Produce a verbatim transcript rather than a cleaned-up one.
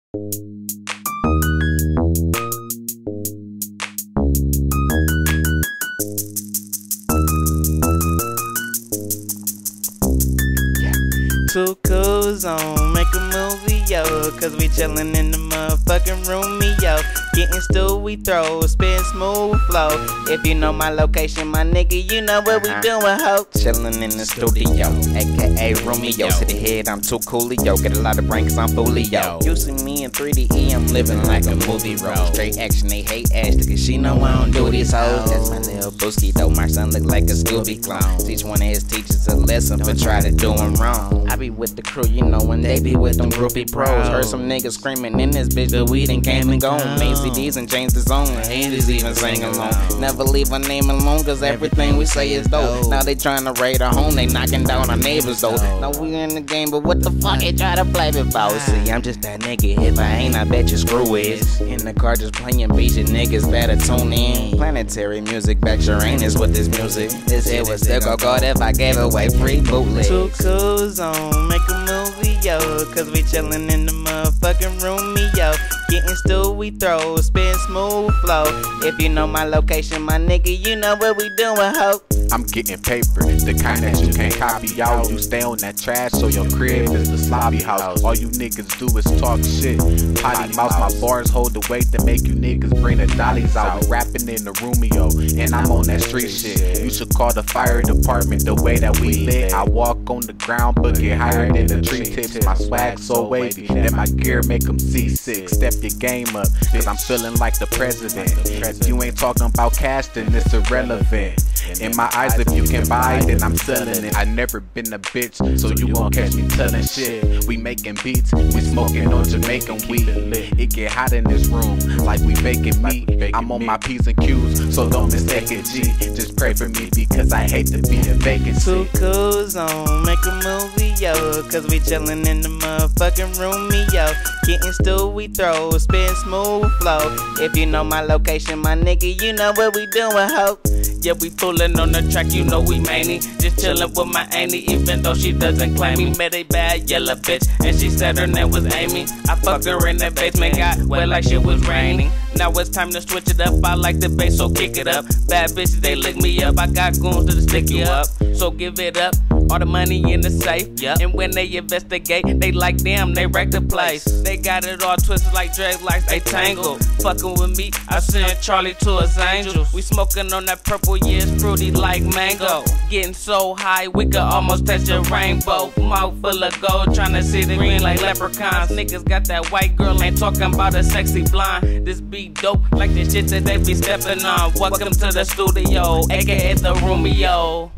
Two cool zone, make a movie, yo. Cause we chillin' in the motherfucking room, me, yo. Getting stew, we throw, spin smooth flow. If you know my location, my nigga, you know what we doing, ho. Chillin' in the studio, aka Romeo. To the head, I'm too cool, yo. Get a lot of brain cause I'm fully, yo. You see me in three D E, I'm living like a movie role. Straight action, they hate Ashley cause she know I don't do these hoes. That's my little Booski, though. My son look like a Scooby clone. Teach one of his teachers a lesson for try to do him wrong. I be with the crew, you know, when they be with them groupie pros. Heard some niggas screaming in this bitch, the weed and came and gone. Made C Ds and changed his own, haters even sang along. Never leave our name alone, cause everything we say is dope. Now they tryna raid our home, they knocking down our neighbors though. Now we in the game, but what the fuck they try to play me about? See, I'm just that nigga, if I ain't, I bet you screw is. In the car just playing beats, you niggas better tune in. Planetary music, back your anus with this music. This here was still go God if I gave away free bootlegs. Two cool zone, make a movie, yo. Cause we chillin' in the motherfucking room, me, yo. Getting stew, we throw, spin smooth flow. If you know my location, my nigga, you know what we doing, ho. I'm getting paper, the kind that you can't copy out. You stay on that trash, so your crib is the sloppy house. All you niggas do is talk shit. Potty mouth, my bars hold the weight to make you niggas bring the dollies out. We rapping in the Romeo, and I'm on that street shit. You should call the fire department the way that we lit. I walk on the ground, but get higher than the tree tips. My swag so wavy, then my gear make them seasick. Step your game up, cause I'm feeling like the president. If you ain't talking about cash, then it's irrelevant. In my eyes, if you can buy, then I'm selling it. I never been a bitch, so you gon' catch me telling shit. We making beats, we smoking on Jamaican weed. It get hot in this room, like we baking meat. I'm on my P's and Q's, so don't mistake it, G. Just pray for me because I hate to be a vacancy. Two cool zone, make a movie, yo. Cause we chillin' in the motherfucking room, me, yo. Getting stew, we throw, spin smooth flow. If you know my location, my nigga, you know what we doing, ho. Yeah, we pullin' on the track, you know we manny. Just chillin' with my auntie, even though she doesn't claim me. Met a bad yellow bitch, and she said her name was Amy. I fucked her in the basement, got wet like shit was raining. Now it's time to switch it up, I like the bass, so kick it up. Bad bitches, they lick me up, I got goons that'll stick you up. So give it up, all the money in the safe, yeah. And when they investigate, they like damn, they wreck the place. They got it all twisted like drag lights, they tangle. Fucking with me, I send Charlie to his angels. We smoking on that purple, yeah, it's fruity like mango. Getting so high, we could almost touch a rainbow. Mouth full of gold, tryna see the green like leprechauns. Niggas got that white girl, ain't talking about a sexy blonde. This be dope, like the shit that they be stepping on. Welcome to the studio, aka the Romeo.